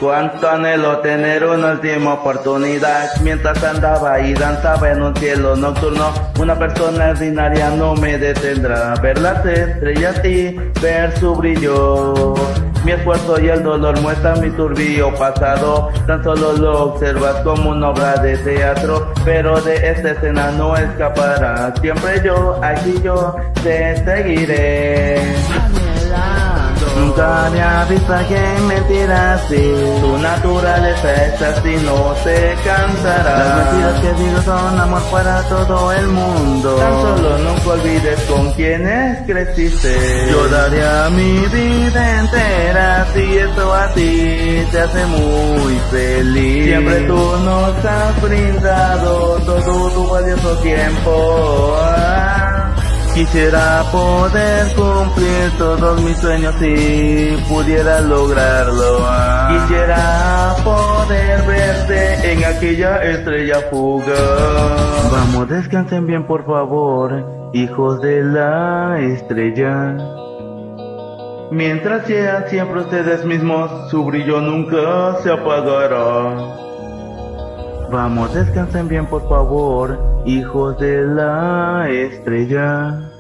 Cuánto anhelo tener una última oportunidad. Mientras andaba y danzaba en un cielo nocturno, una persona ordinaria no me detendrá. Ver las estrellas y ver su brillo. Mi esfuerzo y el dolor muestran mi turbio pasado. Tan solo lo observas como una obra de teatro, pero de esta escena no escaparás. Siempre yo, aquí yo, te seguiré. Nunca había visto a quien mentir así. Tu naturaleza es así, no se cansará. Las mentiras que digo son amor para todo el mundo. Tan solo nunca olvides con quienes creciste. Yo daría mi vida entera si esto a ti te hace muy feliz. Siempre tú nos has brindado todo tu valioso tiempo. Quisiera poder cumplir todos mis sueños si pudiera lograrlo. Quisiera poder verte en aquella estrella fugaz. Vamos, descansen bien por favor, hijos de la estrella. Mientras sean siempre ustedes mismos, su brillo nunca se apagará. Vamos, descansen bien por favor, hijos de la estrella.